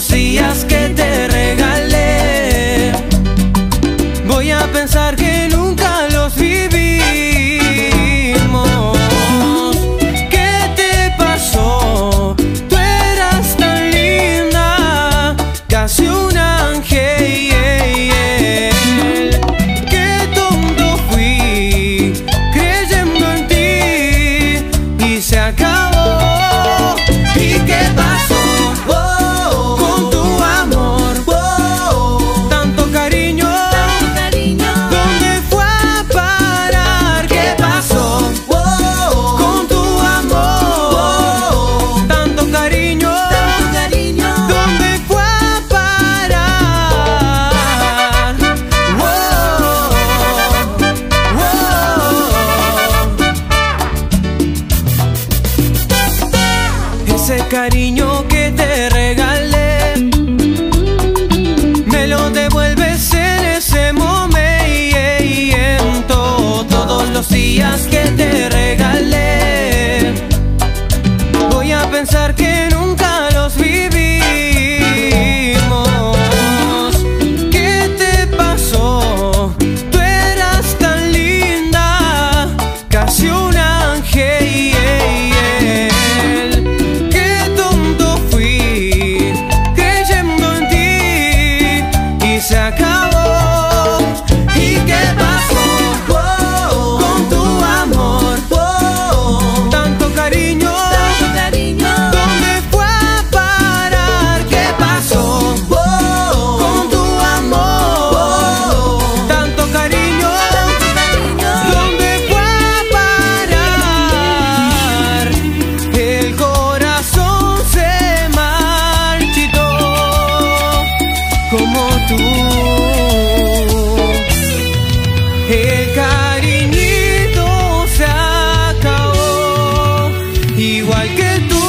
los días que te regalé. Voy a pensar que nunca los vivimos. ¿Qué te pasó? Tú eras tan linda, casi un ángel. Qué tonto fui creyendo en ti y se acabó. ¿Y qué pasó? Con tu amor, tanto cariño, ¿dónde fue a parar? ¿Qué pasó? Con tu amor, tanto cariño, ¿dónde fue a parar? Ese cariño que te regalé, me lo devuelves en ese momento. Todos los días que te regalé, voy a pensar que nunca los vivimos. ¿Qué te pasó? Tú eras tan linda, casi un ángel. Qué tonto fui creyendo en ti y se acabó. ¿Y qué pasó? Con tu amor, tanto cariño, ¿dónde fue a parar? ¿Qué pasó? Con tu amor, tanto cariño, ¿dónde fue a parar? El corazón se marchitó como tú. El cariñito se acabó, igual que tú.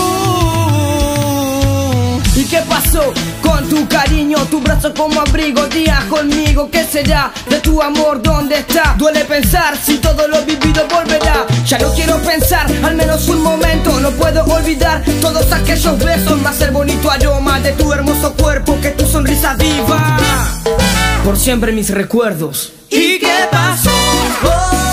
¿Y qué pasó con tu cariño? Tu brazo como abrigo, día conmigo. ¿Qué será de tu amor? ¿Dónde está? Duele pensar si todo lo vivido volverá. Ya no quiero pensar, al menos un momento. No puedo olvidar todos aquellos besos, más el bonito aroma de tu hermoso cuerpo, que tu sonrisa viva por siempre en mis recuerdos. ¿Y qué pasó?